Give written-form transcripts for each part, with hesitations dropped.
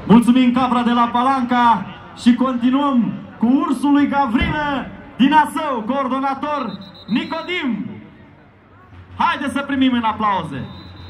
Mulțumim, Capra de la Palanca, și continuăm cu ursul lui Gavrilă din Asău, coordonator Nicodim. Haideți să primim în aplauze.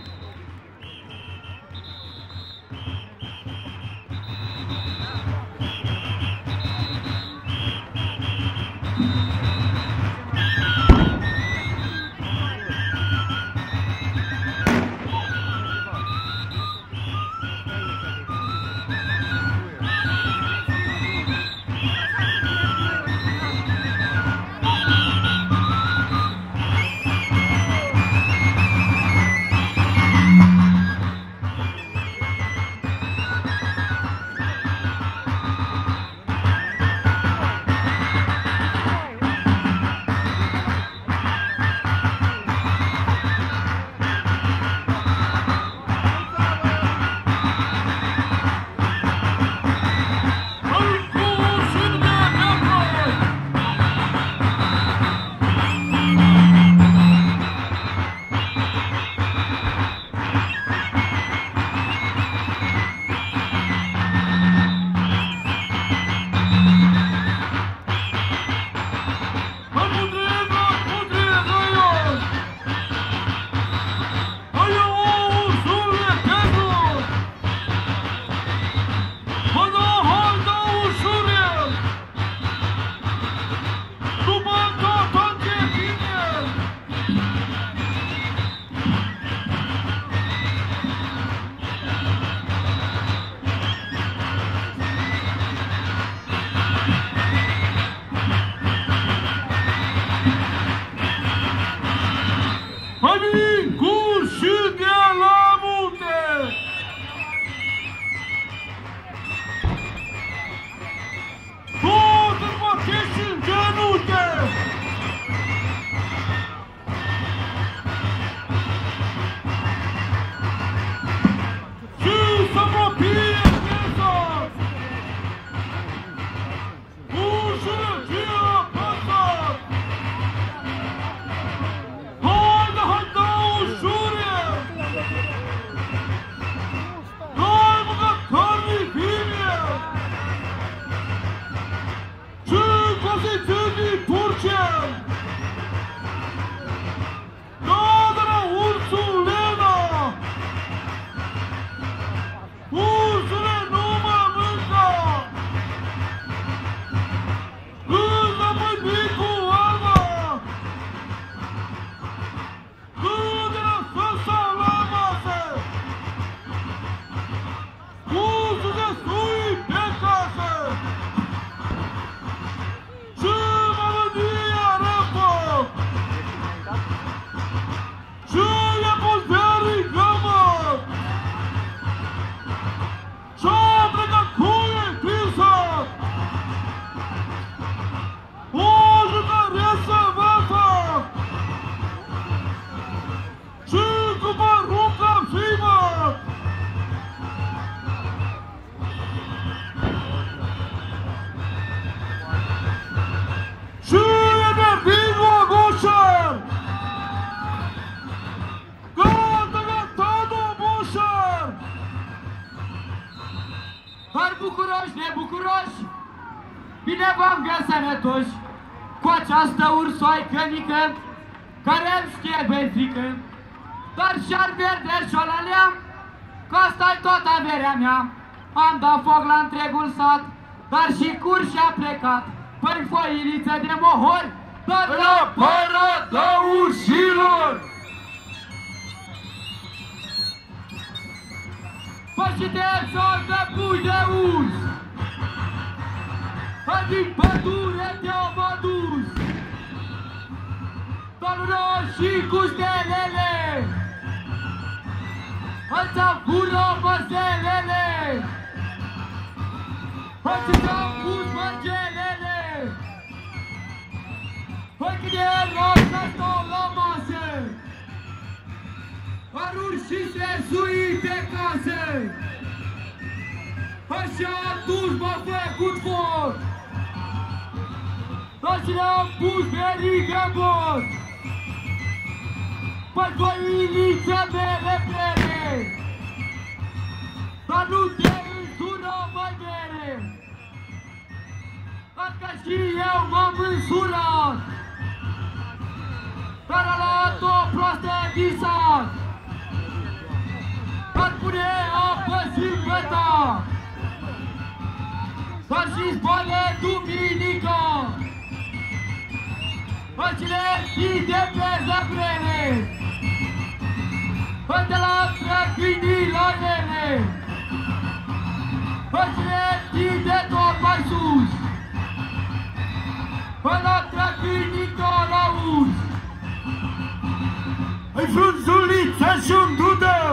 Bine v-am găsit sănătoși cu această ursoaică mică care îmi știe bezică, dar și-ar verde șolalea, că asta-i toată averea mea. Am dat foc la întregul sat, dar și curși a plecat, păi foiliță de mohor, dar la parada urșilor! Păi și de de pui de urs, din pădure te-am adus, dar roșii cu stelele, îți-am fură măselele, îți-am pus mărgelele, cât de roșă stau la masă, ar urșise sui pe casă, așa atunci m-a făcut foc. Dar și le-am pus verigă în bot, păi foilițe mele plene, dar nu te însura Dacă și eu m-am însurat, dar a luat o proastă din sat, dar pune apă sâmbătă, dar și spală duminică. Păcile ții de pe zăbrele, pă de la câinii la ele, păcile ții de tot mai sus, pă la câinii tot la us. Hai frunzulița și-un dudău,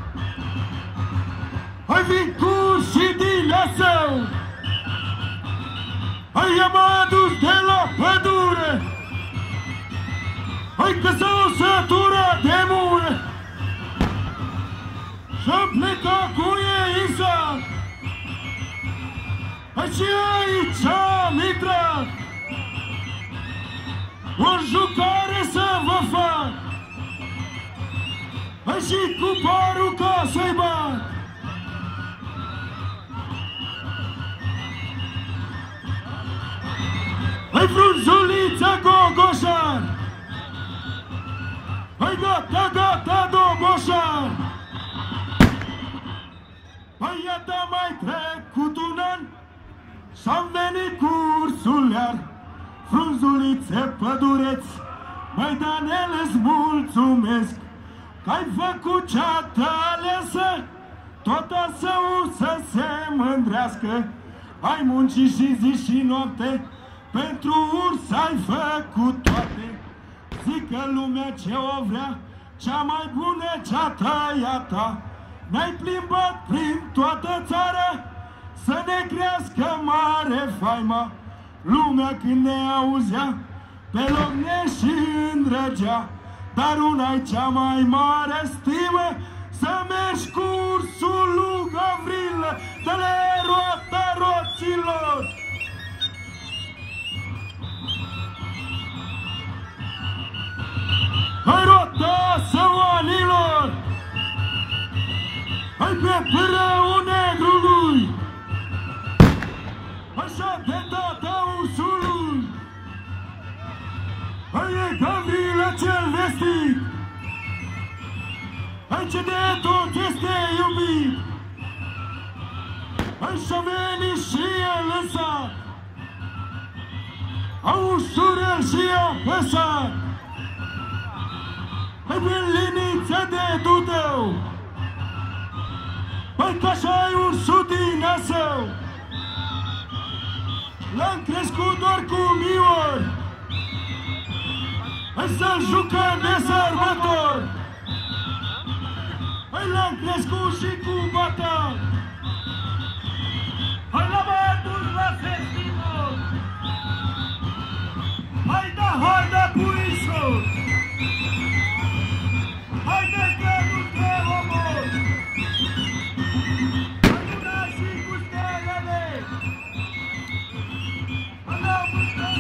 hai vin cu și din lăsău, hai i-am adus de la pădure, hai că s-o sătură de mure, și-am plecat cu ei în sat, hai și aici am intrat, o jucare să vă fac, hai și cu parul ca să-i bat. Hai frunzulița Gogoșar, hai gata, gata, Doboșar, hai iată mai trecut un an și-am venit cu ursul iar. Frunzulițe pădureți, măi Daniel, îți mulțumesc că-ai făcut ceata alesă, tot să se mândrească. Ai muncit și zi și noapte, pentru urs ai făcut toate. Zic că lumea ce o vrea, cea mai bună ceata e a ta. Ne-ai plimbat prin toată țara, să ne crească mare faima. Lumea când ne auzea, pe loc ne și îndrăgea. Dar una-i cea mai mare stimă, să mergi cu ursul lui Gavrilă, dă-le roata roților! Hai roata săoanilor! Hai pe pârăul negrului! Așa de tata ursului! Hai e Gavrilă cel vestit! Hai ce de tot este iubit! Hai și-a venit și el în sat! A ușurel și a păsat! Hai pe liniță de dudău! Hai că așa-i ursul din Năsău! L-am crescut doar cu miori! Hai să-l jucăm de sărbători! Hai l-am crescut și cu batal! Hai la bături la festival! Hai da puișor! Hai de că nu te omor! Hai luna și cu stelele! Hai la bături!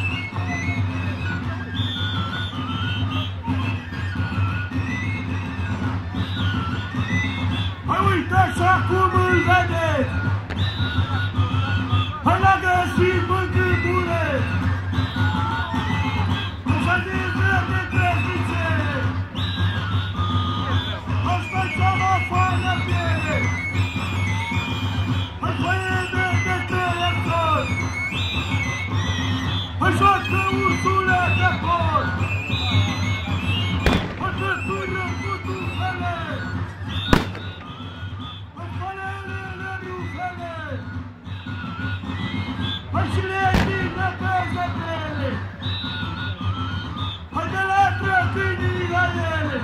Hai uitați acum îl vedeți! Hai la găsit mâncăbure! Așa de verde creznițe! Asta-i cea mai faină piele! Hai făiene de tăiători! Hai joacă ursule de pot! Hai căsură cu tufele! Hai și le vină pe zăbrele! Hai de la trăcâinii la ele!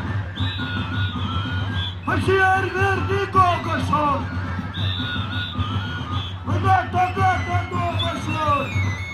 Hai și erverdi Gogoșor! Hai gata, gata, Gogoșor!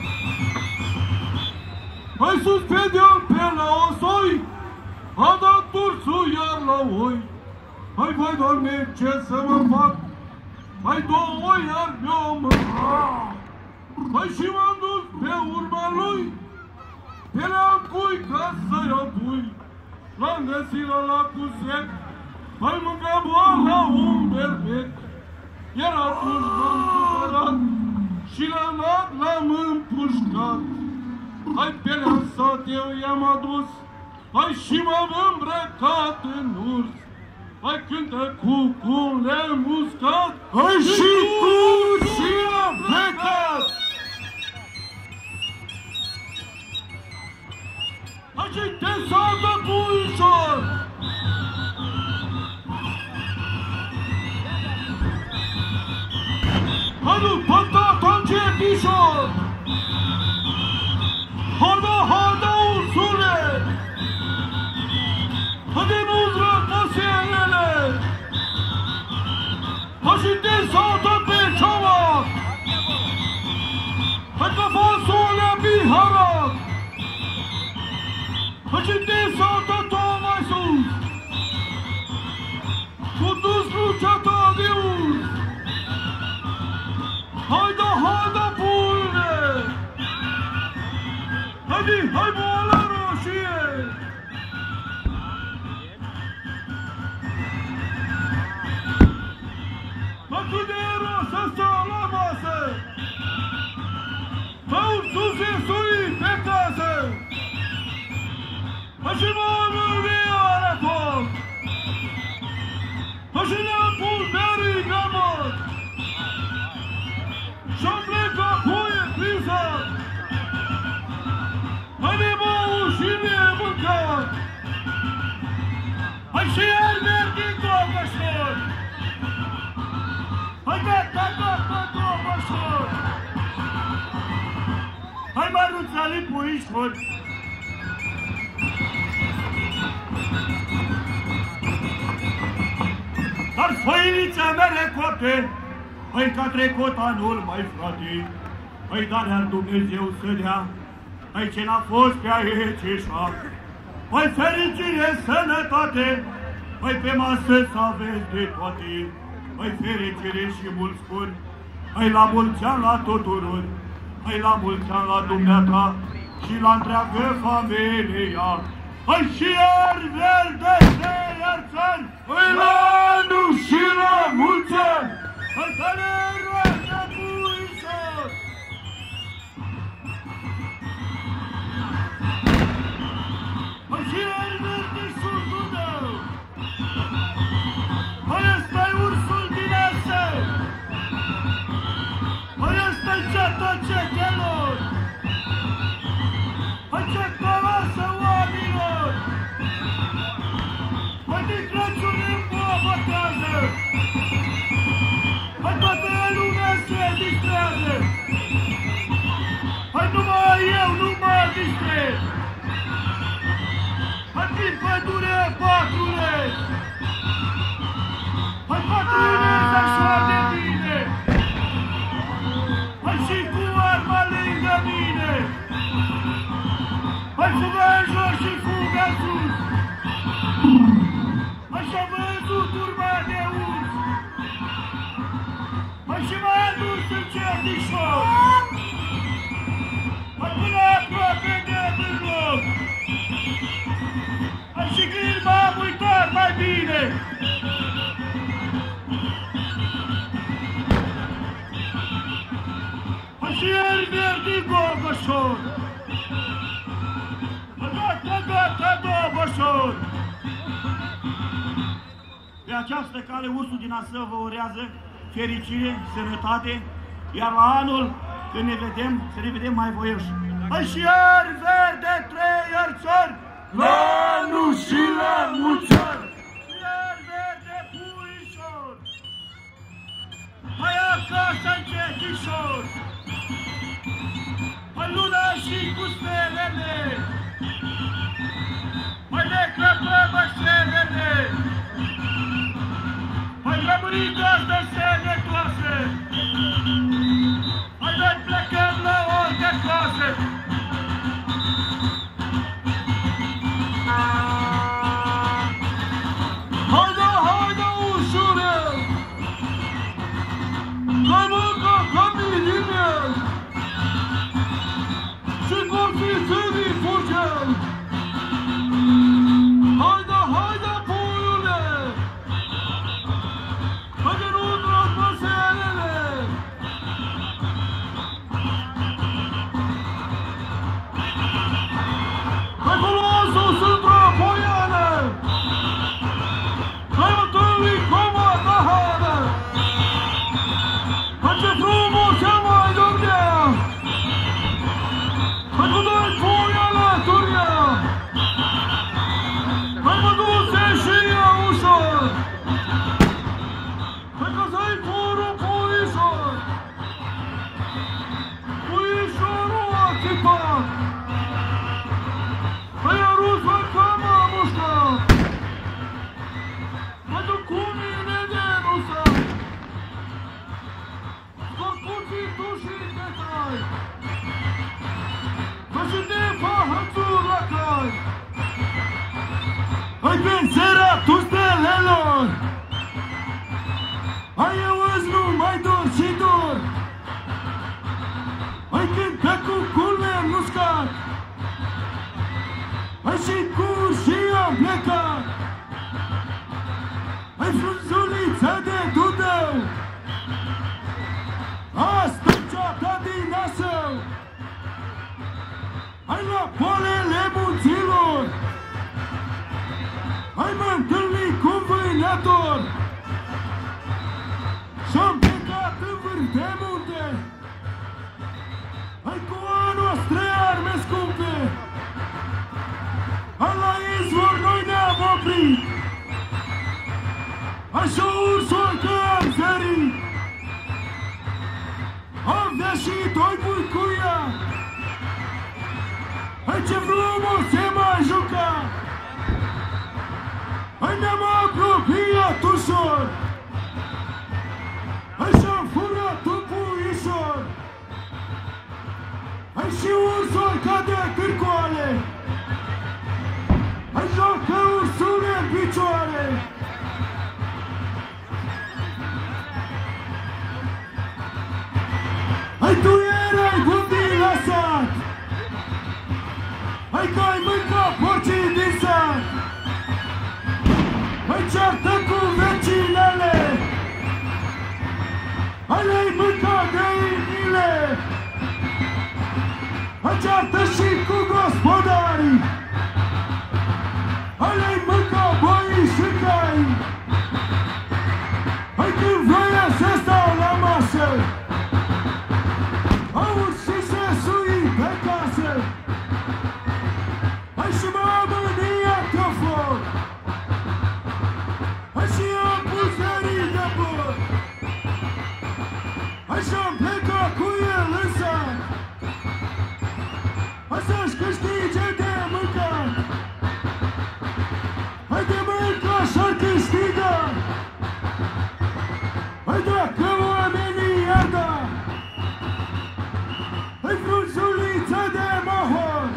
Hai sus pe deal pe la osoi! A dat ursul iar la oi! Hai, vai, Doamne, ce să mă fac? Hai două iar mi-o mâncat! Hai și m-am dus pe urma lui, pe la cui ca să-i apui. L-am găsit la lacul sec, hai mâncam la un berbec. Iar atunci m-am supărat și la lat l-am împușcat. Hai pe lansat eu i-am adus, hai și m-am îmbrăcat în urs. Hai cântă cucul le-am uscat, hai și cu și am plecat. Hai și te saltă puișor. Hai nu pătata ce pișor. Hada, ursule. Haide nu-ți rămăse ele. Hai și te saltă pe ciomac. Hai că fasole biharac. Hai și te saltă tot mai sus. Cu dus lucea ta de urs. Haide, puine. Haide, hai boala roșie. Mă cât de rosă stau la masă. Mă sus e sui pe casă. Mă și mă mânia la foc. Mă și le-am pus berii gramot. Și-am plecat puie prinsă. Hai de băut și de mâncat. Hai și iar merg din Domășor. Hai gata, Domășor. Hai măruțali puișor. Dar făinița mele coapte, hai că a trecut anul, mai frate. Hai dar Dumnezeu să dea, hai ce n-a fost pe aici așa. Hai fericire, sănătate, hai pe masă să aveți de toate. Hai fericire și mulți buni, hai la mulți ani la tuturor. Hai la mulți ani la dumneata și la întreagă familia. Hai și iar verde, iar țări, hai la anul și la mulți ani. Hai că ne roagă puișor. Hai și iar verde surtul meu. Hai ăsta-i ursul din asă. Hai ăsta-i ceata cetelor. Hai ce călasă oamenilor. Hai din Crăciun în bobotează. Hai toată lumea se distrează. Hai numai eu nu mă distrez. Hai prin pădure, patrule. Hai patrule, așa de bine. Hai și cu arma lângă mine. Hai fugă jos și fugă sus. Hai și-a văzut urma de urs. Hai și m-a adus în cernișor. Hai până aproape de bârloc. Hai și când m-am uitat mai bine. Hai și el merg din Gogoșor. Gata, Domășor. Pe această cale ursul din Asău vă urează fericire, sănătate, iar la anul, când ne vedem, să ne vedem mai voioși. Hai și iar verde, trei țări, la anul și la mulți ani. Iar verde, puișor. Hai acasă, încetișor. Hai luna și cu stelele. Hai ne crăpăm așelele. Hai rămâni gazdă sănătoasă. Hai noi plecăm la orice casă. Haide, ușure. Hai mâncă ca miline. Și cu fițării fugem. Haide, puiule. Haide, nu Rușine-i! Fă-și-te fahațul-acai! Hai penserea tu stelelor! Hai eu-ți nu mai dor și dor! Hai cântă cu culme muscat! Hai și cur și am plecat! Hai frunzulița de dudău! Asta-i ceata din Nasău! Hai la polele munților! Hai mă întâlni cu vânator! Și-am plecat în vârf de munte! Hai cu a noastră arme scumpe! Hai la izvor noi ne-am oprit! Așa ursul că am zărit! Avea și doi buicuia! Hai ce frumos se mai juca! Hai ne-am apropiat ușor! Hai și-am furat un puișor! Hai și ursul cade cârcoale! Hai joacă ursule în picioare! Hai tu erai bun din la sat! Hai că ai mâncat porcii din sat! Hai ceartă cu vecinele! Hai le-ai mâncat găinile! Hai ceartă și cu gospodarii! Hai le-ai mâncat boii și cai! Hai când voia să stau la masă! Auzi și se sui pe casă! Hai și m-am mâniat că foc! Hai și am pus zării de băr! Hai și-am plecat cu el în sat! Hai să-și câștige de mâncat! Hai de mâncat și-ar câștiga! Hai dacă oamenii i-ar da! Hai frunzulița de mahor!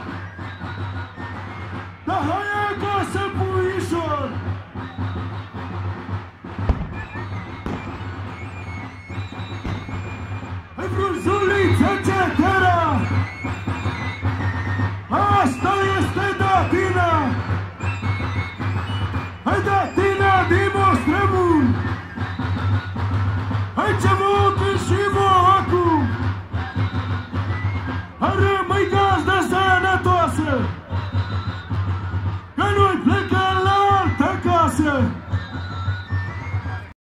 Dar hai acasă, puișor! Hai frunzulița!